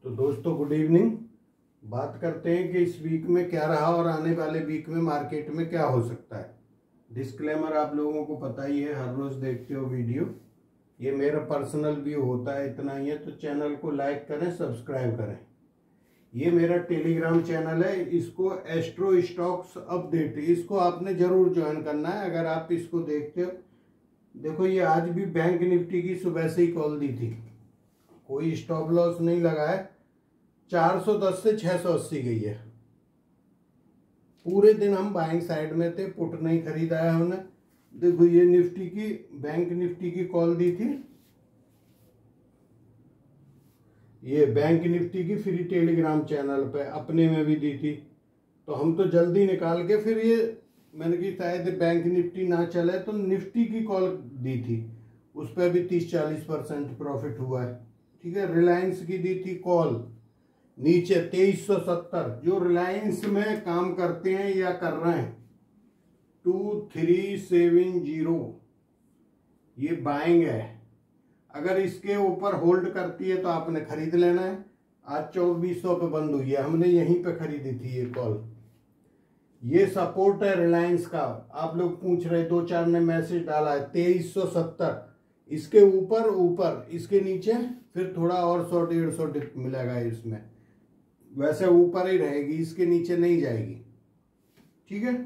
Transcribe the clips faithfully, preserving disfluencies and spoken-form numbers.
तो दोस्तों good evening. बात करते हैं कि इस वीक में क्या रहा और आने वाले वीक में मार्केट में क्या हो सकता है। डिस्क्लेमर आप लोगों को पता ही है, हर रोज देखते हो वीडियो। ये मेरा पर्सनल व्यू होता है, इतना ही है। तो चैनल को लाइक करें, सब्सक्राइब करें। ये मेरा टेलीग्राम चैनल है, इसको एस्ट्रो स्टॉक्स अपडेट, इसको आपने जरूर ज्वाइन करना है अगर आप इसको देखते हो। देखो ये आज भी बैंक निफ्टी की सुबह से ही कॉल दी थी, कोई स्टॉप लॉस नहीं लगा है। चार सौ दस से छह सौ अस्सी गई है। पूरे दिन हम बाइंग साइड में थे, पुट नहीं खरीदा है हमने। देखो ये निफ्टी की, बैंक निफ्टी की कॉल दी थी, ये बैंक निफ्टी की फ्री टेलीग्राम चैनल पे अपने में भी दी थी। तो हम तो जल्दी निकाल के फिर ये मैंने कि शायद बैंक निफ्टी ना चले तो निफ्टी की कॉल दी थी, उस पर भी तीस चालीस परसेंट प्रॉफिट हुआ है। ठीक है, रिलायंस की दी थी कॉल नीचे तेईस सौ सत्तर। जो रिलायंस में काम करते हैं या कर रहे हैं, टू थ्री सेवन जीरो ये बाइंग है। अगर इसके ऊपर होल्ड करती है तो आपने खरीद लेना है। आज चौबीस सौ पे बंद हुई है, हमने यहीं पे खरीदी थी ये कॉल। ये सपोर्ट है रिलायंस का। आप लोग पूछ रहे, दो चार ने मैसेज डाला है, तेईस सौ सत्तर। इसके ऊपर ऊपर इसके नीचे फिर थोड़ा और सौ डेढ़ सौ डिप मिलेगा इसमें, वैसे ऊपर ही रहेगी, इसके नीचे नहीं जाएगी। ठीक है,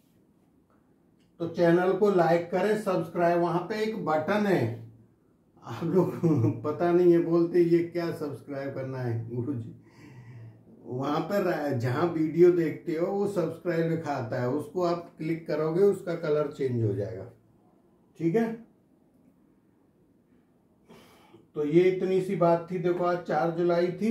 तो चैनल को लाइक करें, सब्सक्राइब, वहां पे एक बटन है, आप लोग पता नहीं है, बोलते ये क्या सब्सक्राइब करना है गुरुजी। वहां पर जहां वीडियो देखते हो वो सब्सक्राइब लिखा आता है, उसको आप क्लिक करोगे, उसका कलर चेंज हो जाएगा। ठीक है, तो ये इतनी सी बात थी। देखो आज चार जुलाई थी,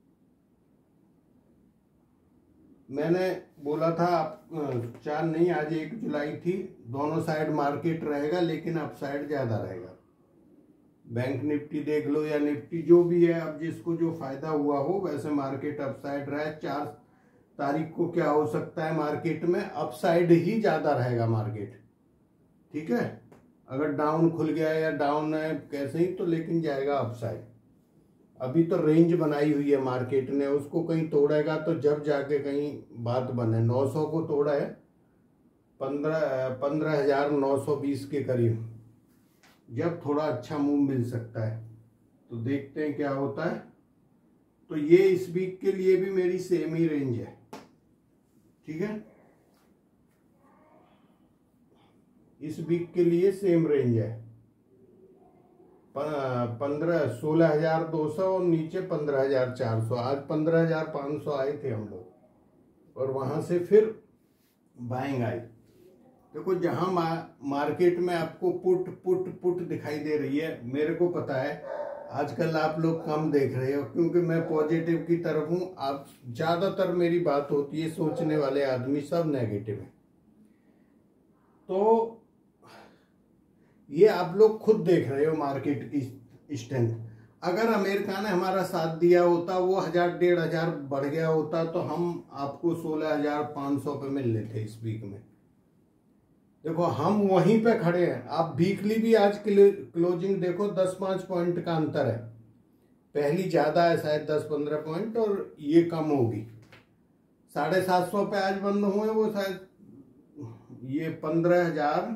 मैंने बोला था चार नहीं, आज एक जुलाई थी। दोनों साइड मार्केट रहेगा, लेकिन अप साइड ज्यादा रहेगा। बैंक निफ्टी देख लो या निफ्टी, जो भी है, अब जिसको जो फायदा हुआ हो, वैसे मार्केट अप साइड रहा है। चार तारीख को क्या हो सकता है मार्केट में, अप साइड ही ज्यादा रहेगा मार्केट। ठीक है, अगर डाउन खुल गया या डाउन है कैसे ही तो, लेकिन जाएगा अप साइड। अभी तो रेंज बनाई हुई है मार्केट ने, उसको कहीं तोड़ेगा तो जब जाके कहीं बात बने। नौ सौ को तोड़ा है, पंद्रह पंद्रह हजार नौ सौ बीस के करीब, जब थोड़ा अच्छा मूव मिल सकता है। तो देखते हैं क्या होता है। तो ये इस वीक के लिए भी मेरी सेम ही रेंज है। ठीक है, इस वीक के लिए सेम रेंज है, पंद्रह सोलह हजार दो सौ और नीचे पंद्रह हजार चार सौ। आज पंद्रह हजार पाँच सौ आए थे हम लोग, और वहां से फिर बाइंग आई। देखो जहां मा, मार्केट में आपको पुट पुट पुट दिखाई दे रही है, मेरे को पता है आजकल आप लोग कम देख रहे हो, क्योंकि मैं पॉजिटिव की तरफ हूं। आप ज्यादातर मेरी बात होती है, सोचने वाले आदमी सब नेगेटिव है। तो ये आप लोग खुद देख रहे हो मार्केट की स्ट्रेंथ। अगर अमेरिका ने हमारा साथ दिया होता, वो हजार डेढ़ हजार बढ़ गया होता, तो हम आपको सोलह हजार पाँच सौ पे मिल रहे थे इस वीक में। देखो हम वहीं पे खड़े हैं। आप वीकली भी आज क्लोजिंग देखो, दस पांच पॉइंट का अंतर है। पहली ज्यादा है शायद दस पंद्रह पॉइंट, और ये कम होगी। साढ़े सात सौ पे आज बंद हुए, वो शायद ये पंद्रह हजार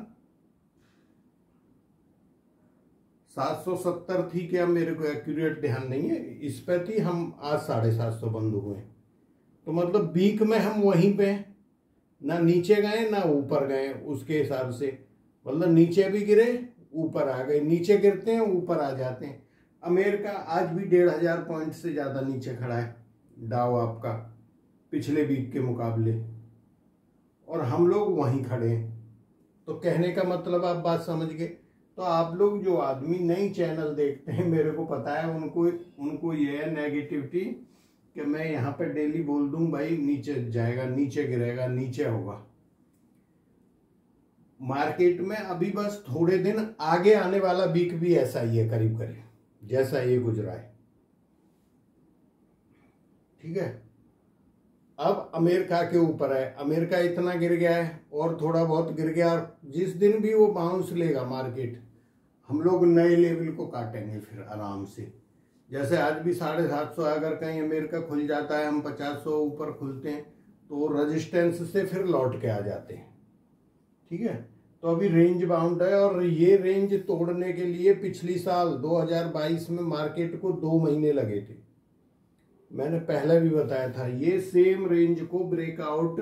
सात सौ सत्तर थी क्या, मेरे को एक्यूरेट ध्यान नहीं है, इस पे थी। हम आज साढ़े सात सौ बंद हुए, तो मतलब वीक में हम वहीं पे, ना नीचे गए ना ऊपर गए। उसके हिसाब से मतलब नीचे भी गिरे, ऊपर आ गए, नीचे गिरते हैं ऊपर आ जाते हैं। अमेरिका आज भी डेढ़ हजार पॉइंट से ज्यादा नीचे खड़ा है, डाउ आपका, पिछले वीक के मुकाबले, और हम लोग वहीं खड़े हैं। तो कहने का मतलब आप बात समझ गए। तो आप लोग जो आदमी नई चैनल देखते हैं, मेरे को पता है उनको उनको ये है नेगेटिविटी कि मैं यहाँ पे डेली बोल दूं भाई नीचे जाएगा, नीचे गिरेगा, नीचे होगा। मार्केट में अभी बस थोड़े दिन आगे आने वाला वीक भी ऐसा ही है, करीब करीब जैसा ये गुजरा है। ठीक है, अब अमेरिका के ऊपर है। अमेरिका इतना गिर गया है और थोड़ा बहुत गिर गया, और जिस दिन भी वो बाउंस लेगा मार्केट, हम लोग नए लेवल को काटेंगे फिर आराम से। जैसे आज भी साढ़े सात सौ अगर कहीं अमेरिका खुल जाता है, हम पचास सौ ऊपर खुलते हैं तो रेजिस्टेंस से फिर लौट के आ जाते हैं। ठीक है, तो अभी रेंज बाउंड है और ये रेंज तोड़ने के लिए पिछली साल दो हज़ार बाईस में मार्केट को दो महीने लगे थे। मैंने पहले भी बताया था ये सेम रेंज को ब्रेकआउट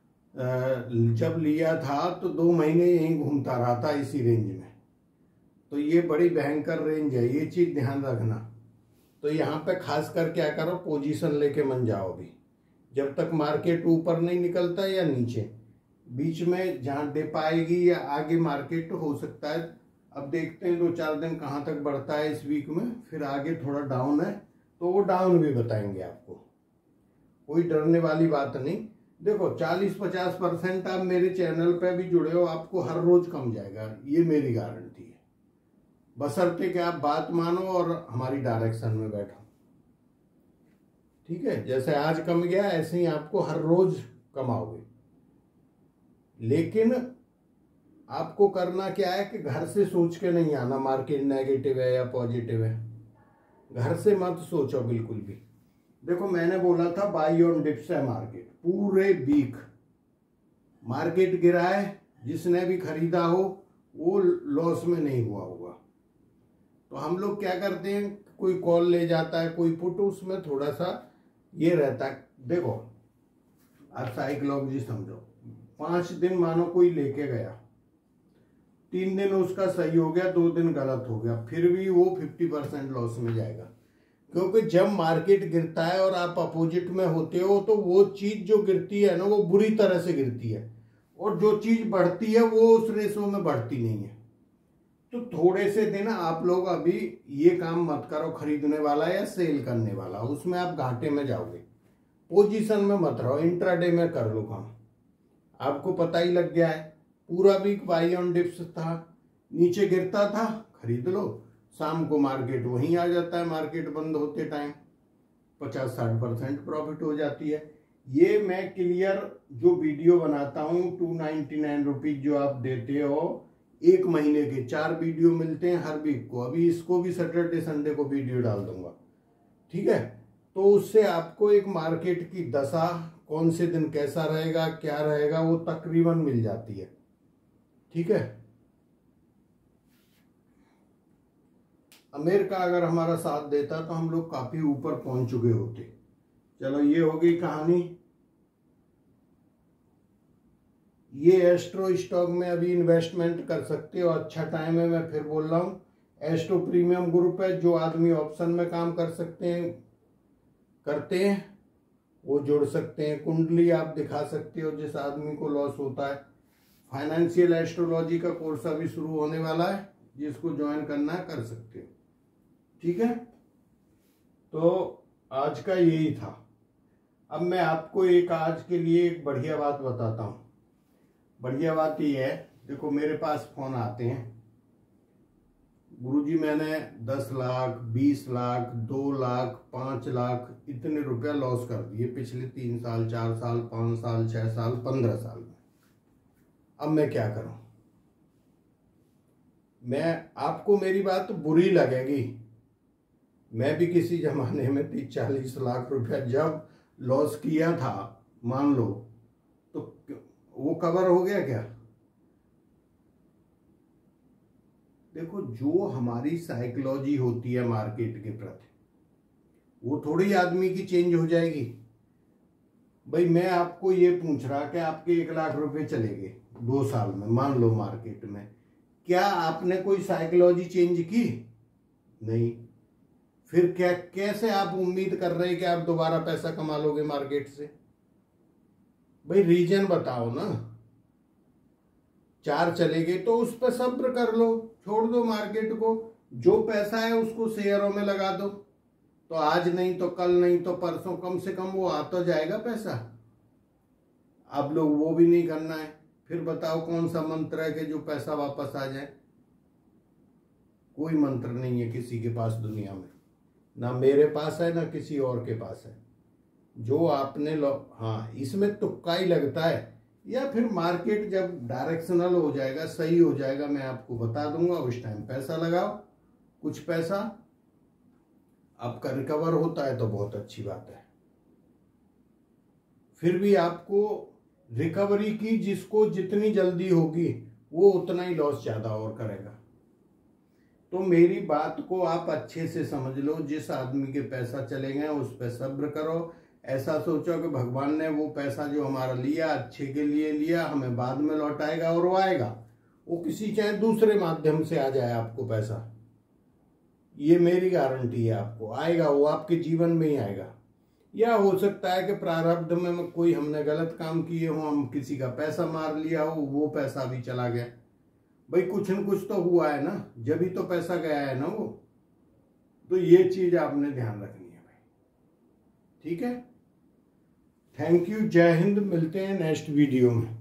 जब लिया था तो दो महीने यहीं घूमता रहा था इसी रेंज में। तो ये बड़ी भयंकर रेंज है, ये चीज ध्यान रखना। तो यहाँ पे खास कर क्या करो, पोजीशन लेके मन जाओ अभी, जब तक मार्केट ऊपर नहीं निकलता या नीचे, बीच में जहाँ डिप आएगी या आगे मार्केट हो सकता है। अब देखते हैं दो चार दिन कहाँ तक बढ़ता है इस वीक में, फिर आगे थोड़ा डाउन है तो वो डाउन भी बताएंगे आपको, कोई डरने वाली बात नहीं। देखो चालीस पचास परसेंट आप मेरे चैनल पे भी जुड़े हो, आपको हर रोज कम जाएगा, ये मेरी गारंटी है, बशर्ते कि आप बात मानो और हमारी डायरेक्शन में बैठो। ठीक है, जैसे आज कम गया ऐसे ही आपको हर रोज कमाओगे। लेकिन आपको करना क्या है कि घर से सोच के नहीं आना मार्केट नेगेटिव है या पॉजिटिव है, घर से मत सोचो बिल्कुल भी। देखो मैंने बोला था बाई ऑन डिप्स है मार्केट, पूरे वीक मार्केट गिरा है, जिसने भी खरीदा हो वो लॉस में नहीं हुआ होगा। तो हम लोग क्या करते हैं, कोई कॉल ले जाता है कोई पुट, उसमें थोड़ा सा ये रहता है। देखो आप साइकोलॉजी समझो, पांच दिन मानो कोई लेके गया, तीन दिन उसका सही हो गया, दो दिन गलत हो गया, फिर भी वो फिफ्टी परसेंट लॉस में जाएगा। क्योंकि जब मार्केट गिरता है और आप अपोजिट में होते हो तो वो चीज जो गिरती है ना वो बुरी तरह से गिरती है, और जो चीज बढ़ती है वो उस रेशो में बढ़ती नहीं है। तो थोड़े से दिन आप लोग अभी ये काम मत करो, खरीदने वाला या सेल करने वाला, उसमें आप घाटे में जाओगे। पोजीशन में मत रहो, इंट्राडे में कर लो काम। आपको पता ही लग गया है, पूरा वीक बाई ऑन डिप्स था, नीचे गिरता था खरीद लो, शाम को मार्केट वहीं आ जाता है, मार्केट बंद होते टाइम पचास साठ परसेंट प्रॉफिट हो जाती है। ये मैं क्लियर जो वीडियो बनाता हूँ टू नाइन्टी नाइन रुपीज जो आप देते हो, एक महीने के चार वीडियो मिलते हैं हर वीक को। अभी इसको भी सैटरडे संडे को वीडियो डाल दूंगा, ठीक है। तो उससे आपको एक मार्केट की दशा, कौन से दिन कैसा रहेगा क्या रहेगा, वो तकरीबन मिल जाती है, ठीक है। अमेरिका अगर हमारा साथ देता तो हम लोग काफी ऊपर पहुंच चुके होते। चलो ये हो गई कहानी। ये एस्ट्रो स्टॉक में अभी इन्वेस्टमेंट कर सकते हो, अच्छा टाइम है। मैं फिर बोल रहा हूँ, एस्ट्रो प्रीमियम ग्रुप है, जो आदमी ऑप्शन में काम कर सकते हैं करते हैं वो जुड़ सकते हैं। कुंडली आप दिखा सकते हो जिस आदमी को लॉस होता है। फाइनेंशियल एस्ट्रोलॉजी का कोर्स अभी शुरू होने वाला है, जिसको ज्वाइन करना है कर सकते हो, ठीक है। तो आज का यही था। अब मैं आपको एक आज के लिए एक बढ़िया बात बताता हूँ। बढ़िया बात ये है, देखो मेरे पास फोन आते हैं, गुरुजी मैंने दस लाख बीस लाख दो लाख पांच लाख इतने रुपया लॉस कर दिए पिछले तीन साल चार साल पांच साल छह साल पंद्रह साल में, अब मैं क्या करूं। मैं आपको मेरी बात बुरी लगेगी, मैं भी किसी जमाने में तीस चालीस लाख रुपया जब लॉस किया था मान लो, तो वो कवर हो गया क्या। देखो जो हमारी साइकोलॉजी होती है मार्केट के प्रति, वो थोड़ी आदमी की चेंज हो जाएगी। भाई मैं आपको ये पूछ रहा कि आपके एक लाख रुपए चले गए दो साल में मान लो मार्केट में, क्या आपने कोई साइकोलॉजी चेंज की? नहीं। फिर क्या, कैसे आप उम्मीद कर रहे हैं कि आप दोबारा पैसा कमा लोगे मार्केट से? भाई रीजन बताओ ना। चार चले गए तो उस पर सब्र कर लो, छोड़ दो मार्केट को, जो पैसा है उसको शेयरों में लगा दो, तो आज नहीं तो कल नहीं तो परसों कम से कम वो आ तो जाएगा पैसा। आप लोग वो भी नहीं करना है, फिर बताओ कौन सा मंत्र है कि जो पैसा वापस आ जाए? कोई मंत्र नहीं है किसी के पास दुनिया में, ना मेरे पास है ना किसी और के पास है। जो आपने लो, हाँ इसमें तुक्का ही लगता है, या फिर मार्केट जब डायरेक्शनल हो जाएगा सही हो जाएगा मैं आपको बता दूंगा, उस टाइम पैसा लगाओ कुछ पैसा। आपका रिकवर होता है तो बहुत अच्छी बात है। फिर भी आपको रिकवरी की जिसको जितनी जल्दी होगी वो उतना ही लॉस ज्यादा और करेगा। तो मेरी बात को आप अच्छे से समझ लो। जिस आदमी के पैसा चले गए उस पर सब्र करो। ऐसा सोचो कि भगवान ने वो पैसा जो हमारा लिया अच्छे के लिए लिया, हमें बाद में लौटाएगा, और वो आएगा। वो किसी चाहे दूसरे माध्यम से आ जाए आपको पैसा, ये मेरी गारंटी है आपको आएगा। वो आपके जीवन में ही आएगा। या हो सकता है कि प्रारब्ध में कोई हमने गलत काम किए हो, हम किसी का पैसा मार लिया हो, वो पैसा भी चला गया। भाई कुछ न कुछ तो हुआ है ना, जब ही तो पैसा गया है ना वो। तो ये चीज आपने ध्यान रखनी है भाई। ठीक है, थैंक यू, जय हिंद। मिलते हैं नेक्स्ट वीडियो में।